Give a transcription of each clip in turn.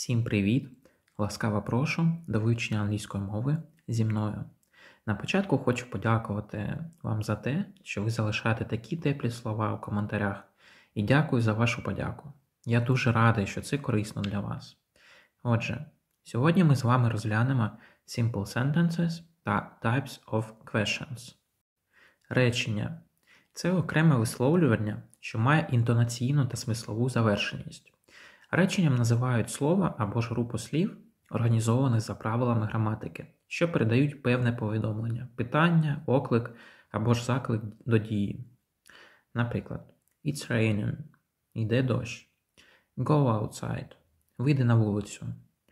Всім привіт! Ласкаво прошу до вивчення англійської мови зі мною. На початку хочу подякувати вам за те, що ви залишаєте такі теплі слова у коментарях, і дякую за вашу подяку. Я дуже радий, що це корисно для вас. Отже, сьогодні ми з вами розглянемо simple sentences та types of questions. Речення – це окреме висловлювання, що має інтонаційну та смислову завершеність. Реченням називають слово або ж групу слів, організованих за правилами граматики, що передають певне повідомлення, питання, оклик або ж заклик до дії. Наприклад, It's raining – йде дощ. Go outside – вийди на вулицю.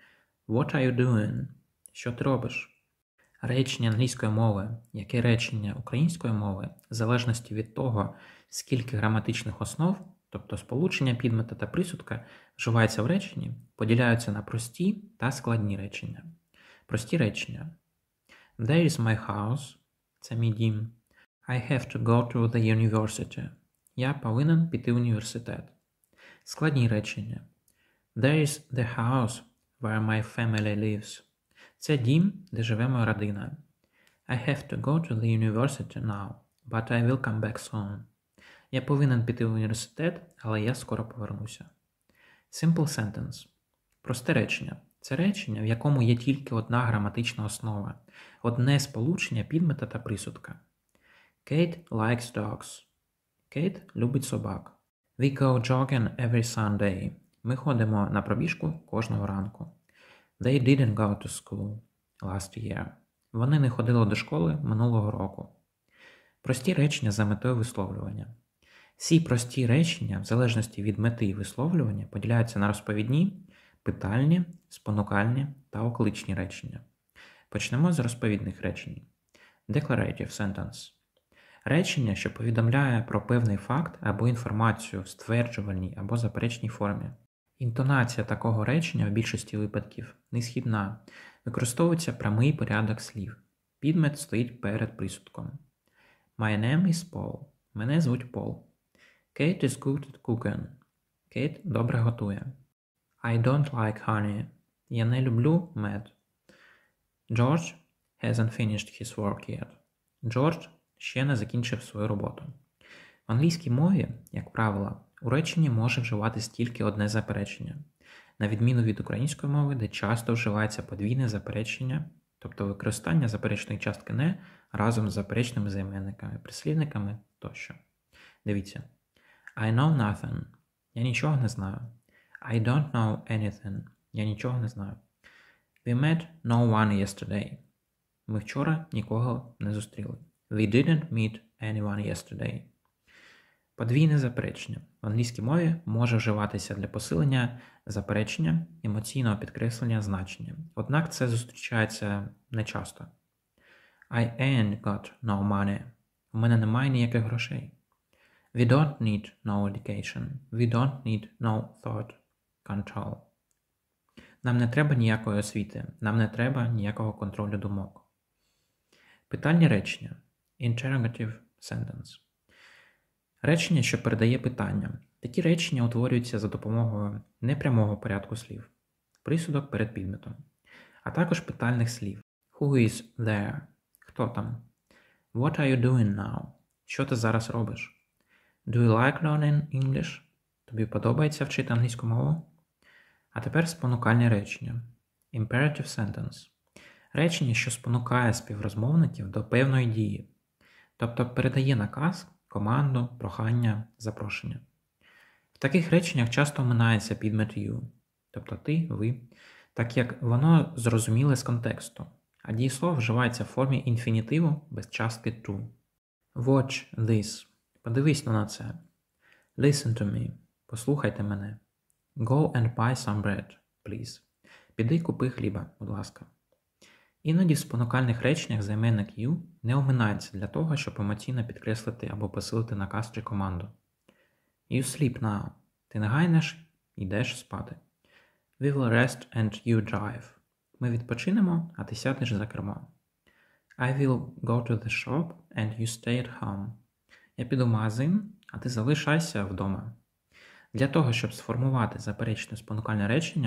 What are you doing? Що ти робиш? Речення англійської мови, як і речення української мови, в залежності від того, скільки граматичних основ, тобто сполучення підмета та присудка, вживається в реченні, поділяються на прості та складні речення. Прості речення. There is my house – це мій дім. I have to go to the university. Я повинен піти в університет. Складні речення. There is the house where my family lives. Це дім, де живе моя родина. I have to go to the university now, but I will come back soon. Я повинен піти в університет, але я скоро повернуся. Simple sentence. Просте речення. Це речення, в якому є тільки одна граматична основа. Одне сполучення підмета та присудка. Kate likes dogs. Кейт любить собак. We go jogging every Sunday. Ми ходимо на пробіжку кожного ранку. They didn't go to school last year. Вони не ходили до школи минулого року. Прості речення за метою висловлювання. Ці прості речення, в залежності від мети висловлювання, поділяються на розповідні, питальні, спонукальні та окличні речення. Почнемо з розповідних речень. Declarative sentence. Речення, що повідомляє про певний факт або інформацію в стверджувальній або заперечній формі. Інтонація такого речення в більшості випадків несхідна. Використовується прямий порядок слів. Підмет стоїть перед присудком. My name is Paul. Мене звуть Пол. Kate is good at cooking. Кейт добре готує. I don't like honey. Я не люблю мед. George hasn't finished his work yet. Джордж ще не закінчив свою роботу. В англійській мові, як правило, у реченні може вживатись тільки одне заперечення, на відміну від української мови, де часто вживається подвійне заперечення, тобто використання заперечної частки «не» разом з заперечними займенниками, прислівниками тощо. Дивіться. I know nothing. Я нічого не знаю. I don't know anything. Я нічого не знаю. We met no one yesterday. Ми вчора нікого не зустріли. We didn't meet anyone yesterday. Подвійне заперечення в англійській мові може вживатися для посилення заперечення, емоційного підкреслення значення. Однак це зустрічається нечасто. I ain't got no money. У мене немає ніяких грошей. We don't need no education. We don't need no thought control. Нам не треба ніякої освіти. Нам не треба ніякого контролю думок. Питальні речення. Interrogative sentence. Речення, що передає питання. Такі речення утворюються за допомогою непрямого порядку слів. Присудок перед підметом. А також питальних слів. Who is there? Хто там? What are you doing now? Що ти зараз робиш? Do you like learning English? Тобі подобається вчити англійську мову? А тепер спонукальні речення. Imperative sentence. Речення, що спонукає співрозмовників до певної дії. Тобто передає наказ, команду, прохання, запрошення. В таких реченнях часто оминається підмет you, тобто ти, ви, так як воно зрозуміле з контексту, а дієслово вживається в формі інфінітиву без частки to. Watch this. Подивись на це. Listen to me. Послухайте мене. Go and buy some bread, please. Піди купи хліба, будь ласка. Іноді в спонукальних реченнях займенник you не оминається для того, щоб емоційно підкреслити або посилити наказ чи команду. You sleep now. Ти не гайнеш, йдеш спати. We will rest and you drive. Ми відпочинемо, а ти сядеш за кермо. I will go to the shop and you stay at home. Я піду в магазин, а ти залишайся вдома. Для того, щоб сформувати заперечне спонукальне речення,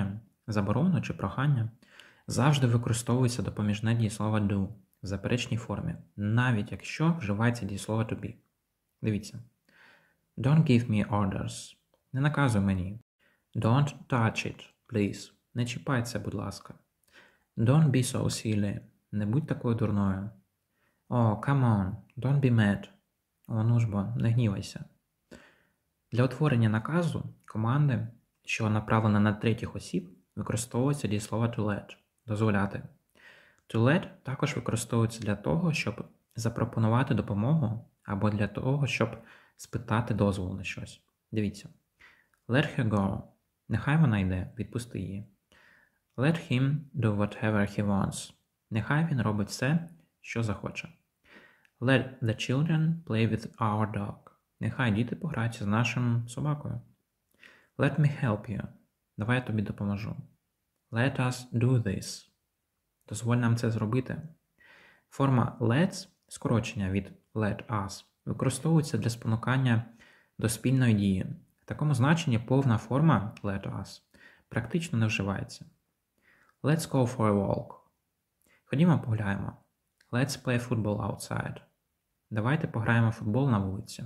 заборону чи прохання завжди використовується допоміжне дієслово do в заперечній формі, навіть якщо вживається дієслово to be. Дивіться. Don't give me orders. Не наказуй мені. Don't touch it, please. Не чіпай це, будь ласка. Don't be so silly. Не будь такою дурною. Oh, come on, don't be mad. О, ну ж бо, не гнівайся. Для утворення наказу команди, що направлена на третіх осіб, використовується дієслово to let – дозволяти. To let також використовується для того, щоб запропонувати допомогу або для того, щоб спитати дозволу на щось. Дивіться. Let her go. Нехай вона йде, відпусти її. Let him do whatever he wants. Нехай він робить все, що захоче. Let the children play with our dog. Нехай діти пограються з нашим собакою. Let me help you. Давай я тобі допоможу. Let us do this. Дозволь нам це зробити. Форма let's, скорочення від let us, використовується для спонукання до спільної дії. В такому значенні повна форма let us практично не вживається. Let's go for a walk. Ходімо погуляємо. Let's play football outside. Давайте пограємо в футбол на вулиці.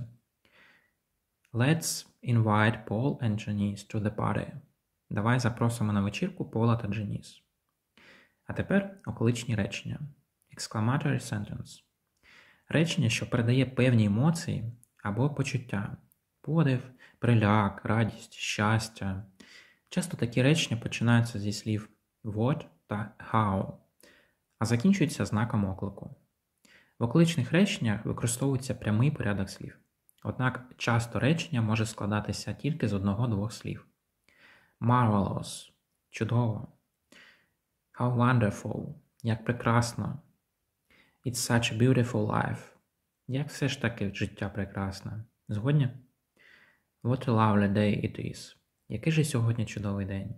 Let's invite Paul and Janice to the party. Давай запросимо на вечірку Пола та Дженіс. А тепер околичні речення. Exclamatory sentence. Речення, що передає певні емоції або почуття. Подив, приляк, радість, щастя. Часто такі речення починаються зі слів what та how, а закінчуються знаком оклику. В околичних реченнях використовується прямий порядок слів. Однак часто речення може складатися тільки з одного-двох слів. Marvelous – чудово. How wonderful – як прекрасно. It's such a beautiful life – як все ж таки життя прекрасне. Згодні? What a lovely day it is – який же сьогодні чудовий день.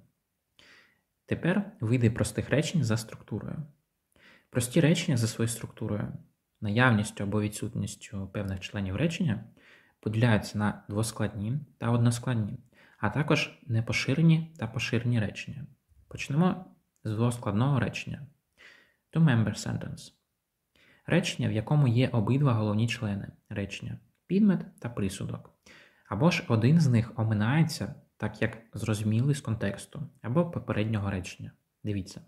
Тепер види простих речень за структурою. Прості речення за своєю структурою, наявністю або відсутністю певних членів речення поділяються на двоскладні та односкладні, а також непоширені та поширені речення. Почнемо з двоскладного речення. Two-member sentence. Речення, в якому є обидва головні члени речення – підмет та присудок. Або ж один з них оминається, так як зрозумілий з контексту, або попереднього речення. Дивіться.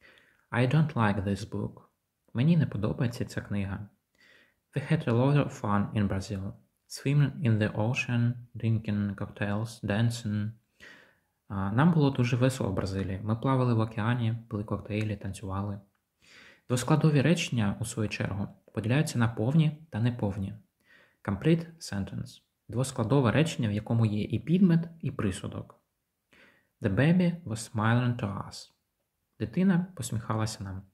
I don't like this book. Мені не подобається ця книга. We had a lot of fun in Brazil. Swimming in the ocean, drinking cocktails, dancing. Нам було дуже весело в Бразилії. Ми плавали в океані, пили коктейлі, танцювали. Двоскладові речення, у свою чергу, поділяються на повні та неповні. Complete sentence. Двоскладове речення, в якому є і підмет, і присудок. The baby was smiling to us. Дитина посміхалася нам.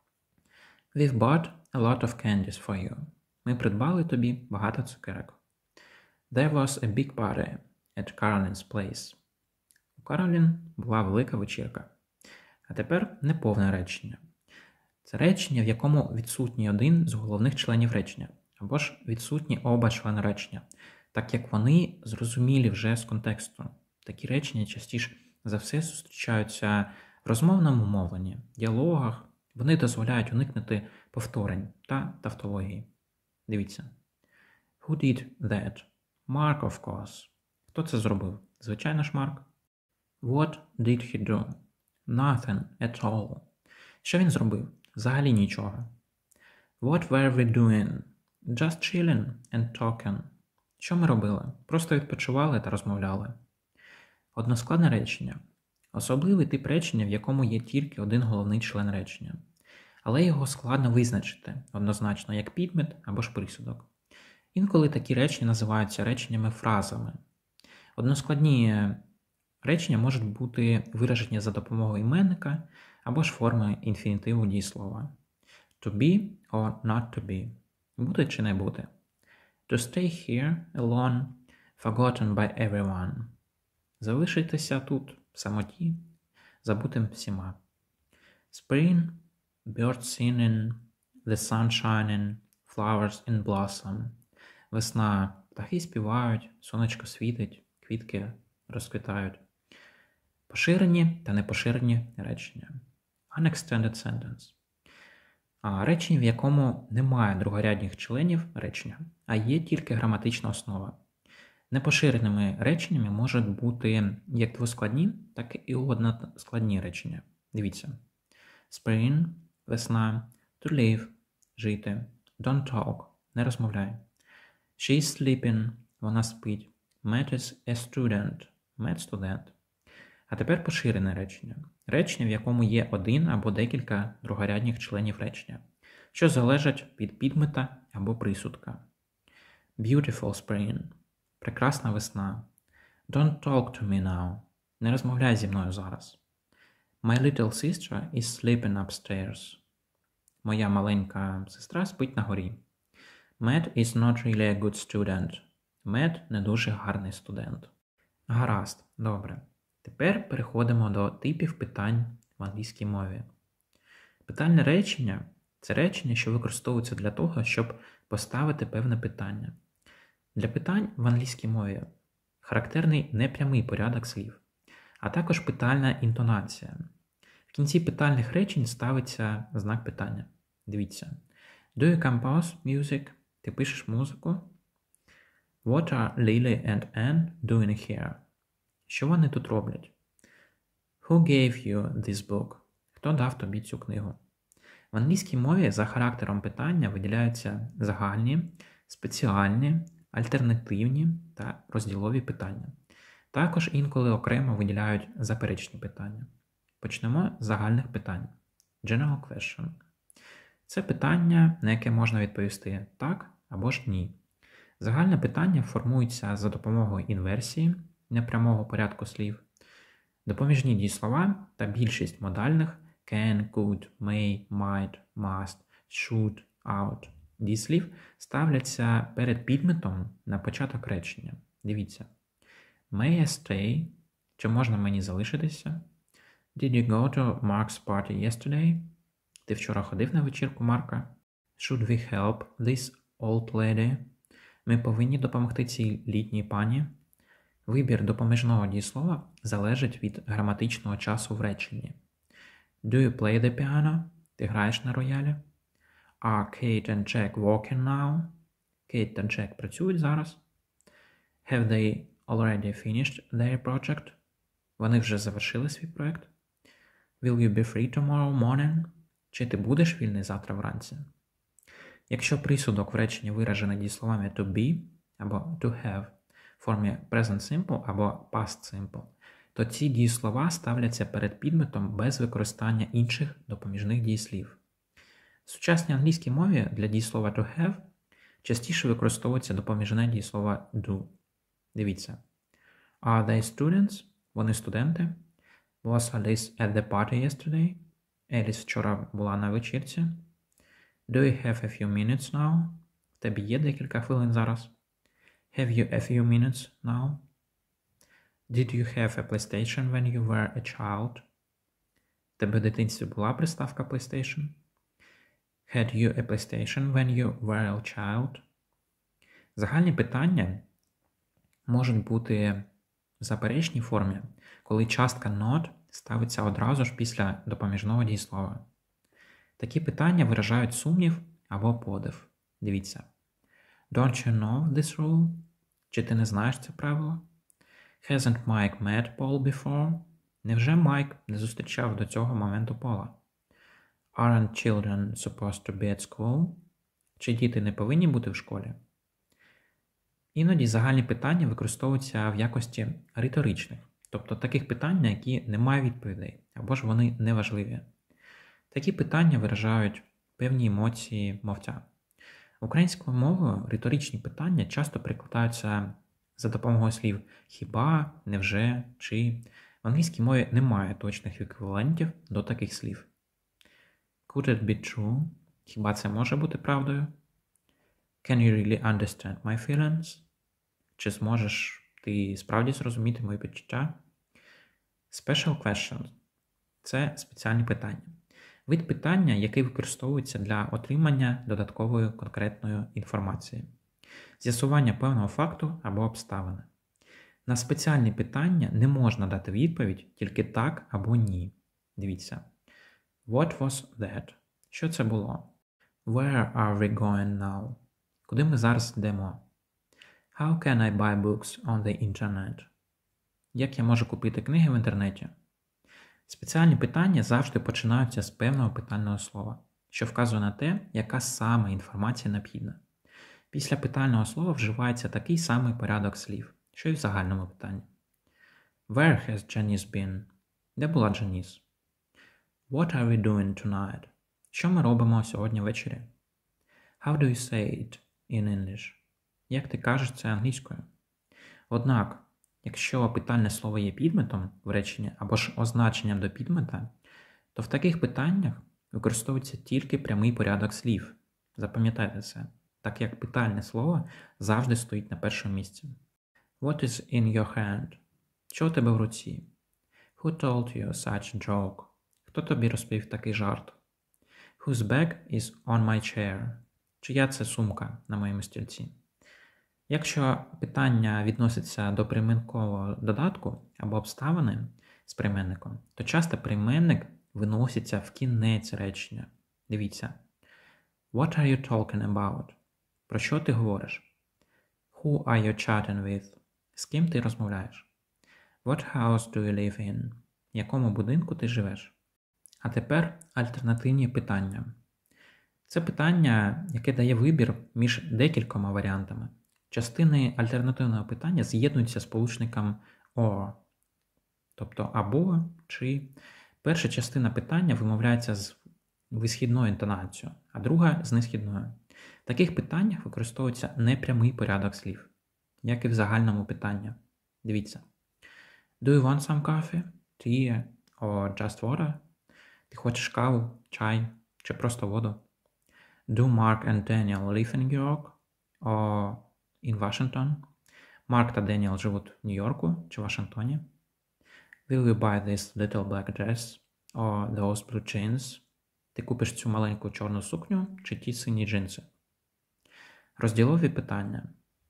We've bought a lot of candies for you. Ми придбали тобі багато цукерок. There was a big party at Caroline's place. У Каролін була велика вечірка. А тепер неповне речення. Це речення, в якому відсутній один з головних членів речення, або ж відсутні оба члени речення, так як вони зрозумілі вже з контексту. Такі речення частіше за все зустрічаються в розмовному мовленні, діалогах. Вони дозволяють уникнути повторень та тавтології. Дивіться. Who did that? Mark, of course. Хто це зробив? Звичайно ж, Марк. What did he do? Nothing at all. Що він зробив? Взагалі нічого. What were we doing? Just chilling and talking. Що ми робили? Просто відпочивали та розмовляли. Односкладне речення. Особливий тип речення, в якому є тільки один головний член речення. Але його складно визначити однозначно як підмет або ж присудок. Інколи такі речення називаються реченнями-фразами. Односкладні речення можуть бути виражені за допомогою іменника або ж форми інфінітиву дієслова. To be or not to be. Бути чи не бути. To stay here alone, forgotten by everyone. Залишитися тут, в самоті, забутим всіма. Spring, birds singing, the sun shining, flowers in blossom. Весна, птахи співають, сонечко світить, квітки розквітають. Поширені та непоширені речення. Unextended sentence. Речення, в якому немає другорядних членів речення, а є тільки граматична основа. Непоширеними реченнями можуть бути як двоскладні, так і односкладні речення. Дивіться. Spring – весна, to live – жити, don't talk – не розмовляй. She's sleeping – вона спить. Matt is a student – Matt – студент. А тепер поширене речення. Речення, в якому є один або декілька другорядних членів речення, що залежать від підмета або присудка. Beautiful spring – прекрасна весна. Don't talk to me now – не розмовляй зі мною зараз. My little sister is sleeping upstairs. Моя маленька сестра спить на горі. Matt is not really a good student. Matt не дуже гарний студент. Гаразд, добре. Тепер переходимо до типів питань в англійській мові. Питальне речення – це речення, що використовується для того, щоб поставити певне питання. Для питань в англійській мові характерний непрямий порядок слів, а також питальна інтонація. В кінці питальних речень ставиться знак питання. Дивіться. Do you compose music? Ти пишеш музику? What are Lily and Anne doing here? Що вони тут роблять? Who gave you this book? Хто дав тобі цю книгу? В англійській мові за характером питання виділяються загальні, спеціальні, альтернативні та розділові питання. Також інколи окремо виділяють заперечні питання. Почнемо з загальних питань. General question. Це питання, на яке можна відповісти так або ж ні. Загальне питання формується за допомогою інверсії, непрямого порядку слів. Допоміжні дієслова та більшість модальних can, could, may, might, must, should, ought дієслів ставляться перед підметом на початок речення. Дивіться. May I stay? Чи можна мені залишитися? Did you go to Mark's party yesterday? Ти вчора ходив на вечірку Марка? Should we help this old lady? Ми повинні допомогти цій літній пані? Вибір допоміжного дієслова залежить від граматичного часу в реченні. Do you play the piano? Ти граєш на роялі? Are Kate and Jack working now? Кейт та Джек працюють зараз? Have they already finished their project? Вони вже завершили свій проєкт? Will you be free tomorrow morning? Чи ти будеш вільний завтра вранці? Якщо присудок в реченні виражений дієсловами to be або to have в формі present simple або past simple, то ці дієслова ставляться перед підметом без використання інших допоміжних дієслів. В сучасній англійській мові для дієслова to have частіше використовується допоміжне дієслово do. Дивіться. Are they students? Вони студенти. Was Alice at the party yesterday? Еліс вчора була на вечірці. Do you have a few minutes now? В тебе є декілька хвилин зараз. Have you a few minutes now? Did you have a PlayStation when you were a child? В тебе в дитинстві була приставка PlayStation? Had you a PlayStation when you were a child? Загальні питання можуть бути в заперечній формі, коли частка not ставиться одразу ж після допоміжного дієслова. Такі питання виражають сумнів або подив. Дивіться. Don't you know this rule? Чи ти не знаєш це правило? Hasn't Mike met Paul before? Невже Майк не зустрічав до цього моменту Пола? Aren't children supposed to be at school? Чи діти не повинні бути в школі? Іноді загальні питання використовуються в якості риторичних, тобто таких питань, на які немає відповідей, або ж вони неважливі. Такі питання виражають певні емоції мовця. Українською мовою риторичні питання часто перекладаються за допомогою слів «хіба», «невже», «чи». В англійській мові немає точних еквівалентів до таких слів. Could it be true? Хіба це може бути правдою? Can you really understand my feelings? Чи зможеш ти справді зрозуміти мої почуття? Special questions – це спеціальні питання. Вид питання, який використовується для отримання додаткової конкретної інформації. З'ясування певного факту або обставини. На спеціальні питання не можна дати відповідь тільки так або ні. Дивіться. What was that? Що це було? Where are we going now? Куди ми зараз йдемо? How can I buy books on the internet? Як я можу купити книги в інтернеті? Спеціальні питання завжди починаються з певного питального слова, що вказує на те, яка саме інформація необхідна. Після питального слова вживається такий самий порядок слів, що й в загальному питанні. Where has Janice been? Де була Джаніс? What are we doing tonight? Що ми робимо сьогодні ввечері? How do you say it in English? Як ти кажеш це англійською? Однак, якщо питальне слово є підметом в реченні або ж означенням до підмета, то в таких питаннях використовується тільки прямий порядок слів. Запам'ятайте це, так як питальне слово завжди стоїть на першому місці. What is in your hand? Що у тебе в руці? Who told you such a joke? Хто тобі розповів такий жарт? Whose bag is on my chair? Чия це сумка на моєму стільці? Якщо питання відноситься до прийменкового додатку або обставини з прийменником, то часто прийменник виноситься в кінець речення. Дивіться. What are you talking about? Про що ти говориш? Who are you chatting with? З ким ти розмовляєш? What house do you live in? В якому будинку ти живеш? А тепер альтернативні питання. Це питання, яке дає вибір між декількома варіантами. Частини альтернативного питання з'єднуються сполучником or, тобто або, чи. Перша частина питання вимовляється з висхідною інтонацією, а друга з несхідною. В таких питаннях використовується непрямий порядок слів, як і в загальному питанні. Дивіться. Do you want some coffee, tea or just water? Ти хочеш каву, чай чи просто воду? Do Mark and Daniel live in New York or in Washington? Марк та Деніел живуть в Нью-Йорку чи Вашингтоні? Will you buy this little black dress or those blue jeans? Ти купиш цю маленьку чорну сукню чи ті сині джинси? Розділові питання.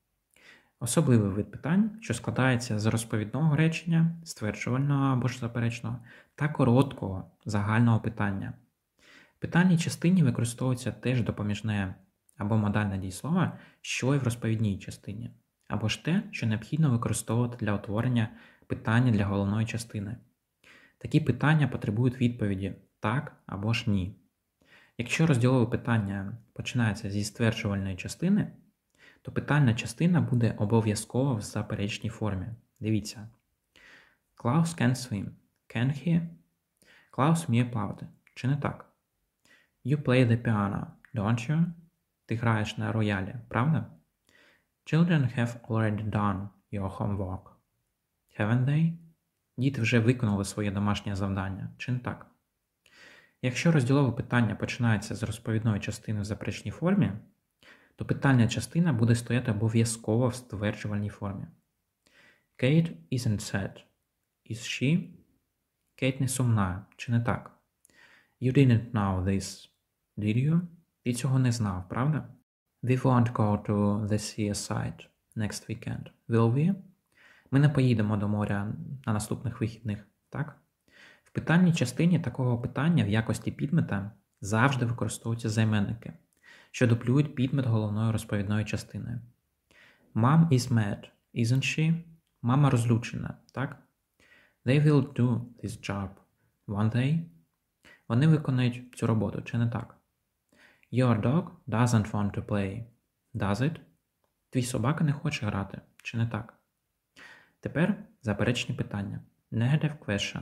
Особливий вид питань, що складається з розповідного речення, стверджувального або ж заперечного, та короткого, загального питання. В питальній частині використовується теж допоміжне або модальне дієслово, що й в розповідній частині, або ж те, що необхідно використовувати для утворення питання для головної частини. Такі питання потребують відповіді «так» або ж «ні». Якщо розділове питання починається зі стверджувальної частини, то питальна частина буде обов'язково в заперечній формі. Дивіться. Клаус can swim. Can he? Клаус вміє плавати. Чи не так? You play the piano, don't you? Ти граєш на роялі, правда? Children have already done your homework. Haven't they? Діти вже виконали своє домашнє завдання. Чи не так? Якщо розділове питання починається з розповідної частини в заперечній формі, то питальна частина буде стояти обов'язково в стверджувальній формі. Kate isn't sad. Is she? Кейт не сумна. Чи не так? You didn't know this, did you? Ти цього не знав, правда? We won't go to the seaside next weekend, will we? Ми не поїдемо до моря на наступних вихідних, так? В питальній частині такого питання в якості підмета завжди використовуються займенники, що дуплюють підмет головної розповідної частини. Mom is mad, isn't she? Мама розлючена, так? They will do this job, won't they? Вони виконують цю роботу, чи не так? Your dog doesn't want to play, does it? Твій собака не хоче грати, чи не так? Тепер заперечні питання. Negative question.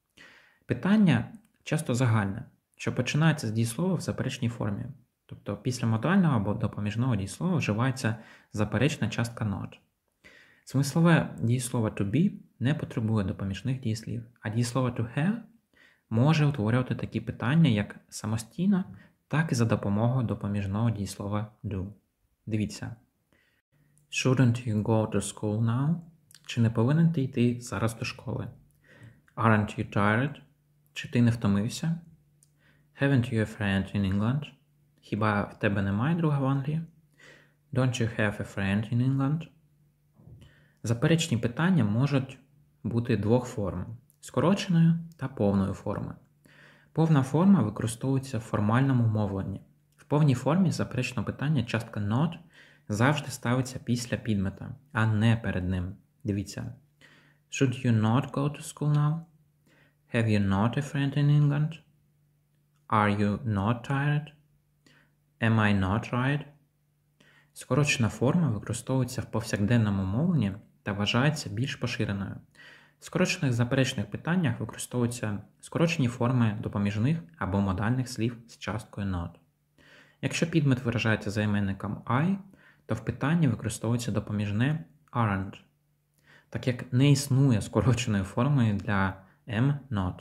Питання часто загальне, що починається з дієслова в заперечній формі. Тобто після модального або допоміжного дієслова вживається заперечна частка not. Смислове дієслово to be не потребує допоміжних дієслів, а дієслово to have може утворювати такі питання як самостійно, так і за допомогою допоміжного дієслова do. Дивіться. Shouldn't you go to school now? Чи не повинен ти йти зараз до школи? Aren't you tired? Чи ти не втомився? Haven't you a friend in England? Хіба в тебе немає друга в Англії? Don't you have a friend in England? Заперечні питання можуть бути двох форм – скороченої та повної форми. Повна форма використовується в формальному мовленні. В повній формі заперечного питання частка not завжди ставиться після підмета, а не перед ним. Дивіться. Should you not go to school now? Have you not a friend in England? Are you not tired? Am I not right? Скорочена форма використовується в повсякденному мовленні та вважається більш поширеною. В скорочених заперечних питаннях використовуються скорочені форми допоміжних або модальних слів з часткою not. Якщо підмет виражається займенником I, то в питанні використовується допоміжне aren't, так як не існує скороченої форми для am not.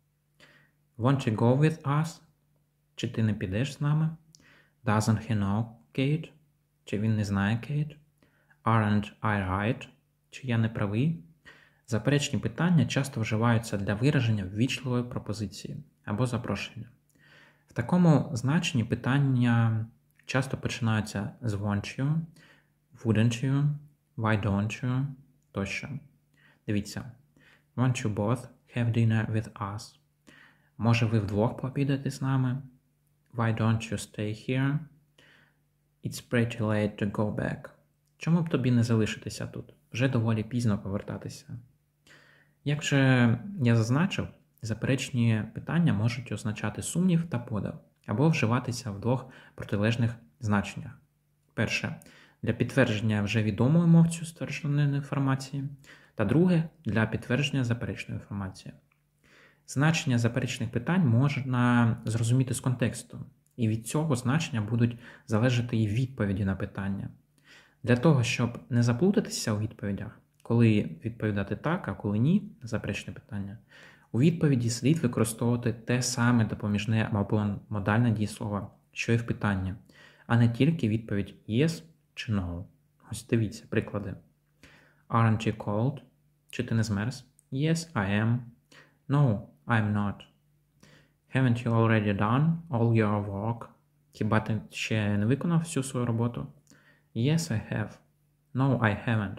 Want to go with us? Чи ти не підеш з нами? Doesn't he know Kate? Чи він не знає Кейт? Aren't I right? Чи я не правий? Заперечні питання часто вживаються для вираження ввічливої пропозиції або запрошення. В такому значенні питання часто починаються з want you, wouldn't you, why don't you тощо. Дивіться. Want you both have dinner with us? Може ви вдвох пообідати з нами? Why don't you stay here? It's pretty late to go back. Чому б тобі не залишитися тут? Вже доволі пізно повертатися. Як же я зазначив, заперечні питання можуть означати сумнів та подив, або вживатися в двох протилежних значеннях. Перше – для підтвердження вже відомої мовцю ствердженої інформації, та друге – для підтвердження заперечної інформації. Значення заперечних питань можна зрозуміти з контексту, і від цього значення будуть залежати і відповіді на питання. Для того, щоб не заплутатися у відповідях, коли відповідати так, а коли ні, заперечне питання, у відповіді слід використовувати те саме допоміжне або модальне дієслово, що і в питанні, а не тільки відповідь yes чи no. Ось дивіться, приклади. Aren't you cold? Чи ти не змерз? Yes, I am. No, I'm not. Haven't you already done all your work? Хіба ти ще не виконав всю свою роботу? Yes, I have. No, I haven't.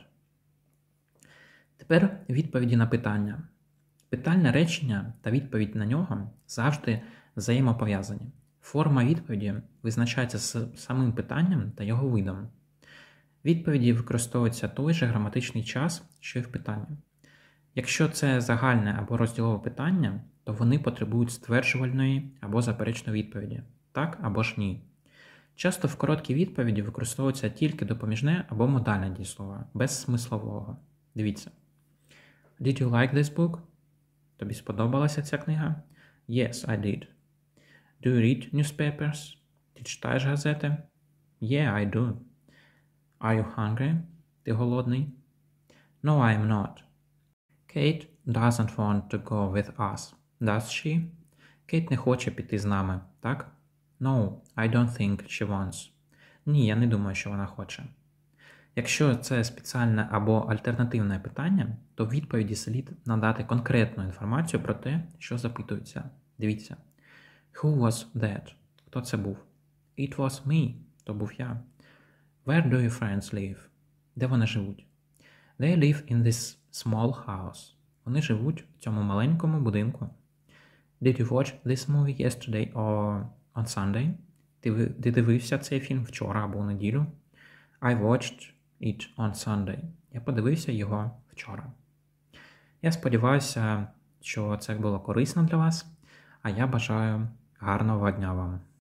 Тепер відповіді на питання. Питальне речення та відповідь на нього завжди взаємопов'язані. Форма відповіді визначається з самим питанням та його видом. Відповіді використовується той же граматичний час, що й в питанні. Якщо це загальне або розділове питання, то вони потребують стверджувальної або заперечної відповіді – так або ж ні. Часто в короткій відповіді використовується тільки допоміжне або модальне дієслово, без смислового. Дивіться. Did you like this book? Тобі сподобалася ця книга? Yes, I did. Do you read newspapers? Ти читаєш газети? Yeah, I do. Are you hungry? Ти голодний? No, I'm not. Kate doesn't want to go with us, does she? Кейт не хоче піти з нами, так? No, I don't think she wants. Ні, я не думаю, що вона хоче. Якщо це спеціальне або альтернативне питання, то в відповіді слід надати конкретну інформацію про те, що запитується. Дивіться. Who was that? Хто це був? It was me. То був я. Where do your friends live? Де вони живуть? They live in this small house. Вони живуть в цьому маленькому будинку. Did you watch this movie yesterday or on Sunday? Ти дивився цей фільм вчора або в неділю? I watched it on Sunday. Я подивився його вчора. Я сподіваюся, що це було корисно для вас, а я бажаю гарного дня вам.